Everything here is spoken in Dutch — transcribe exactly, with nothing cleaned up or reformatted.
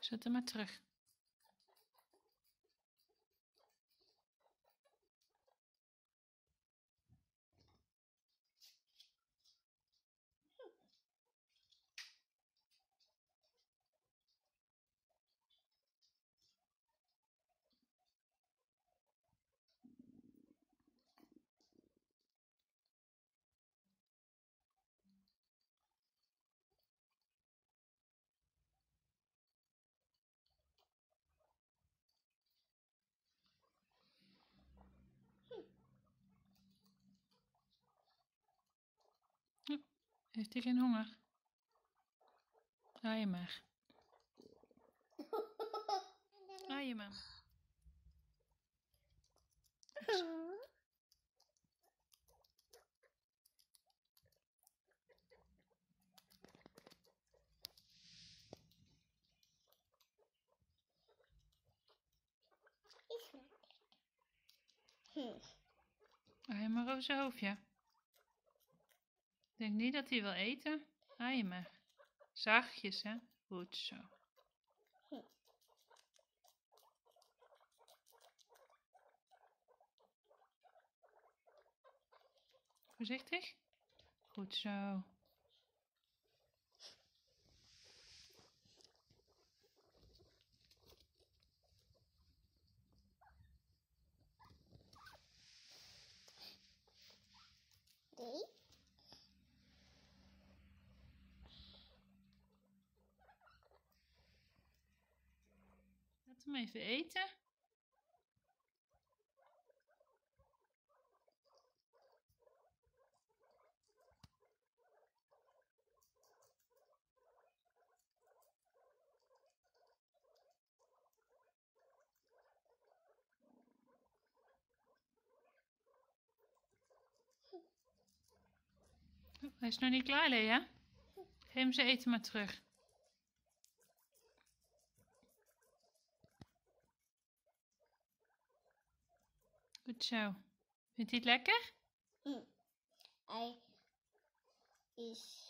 Zet hem maar terug. Heeft hij geen honger? Aai je maar. Aai je maar. Aai je maar over zijn hoofdje. Ik denk niet dat hij wil eten. Aai je maar. Zachtjes, hè? Goed zo. Voorzichtig. Goed zo. Nee. Laat hem even eten. Oh, hij is nog niet klaar, Lea. Geef hem zijn eten maar terug. Goed zo. Vindt hij het lekker? Hm. Hij is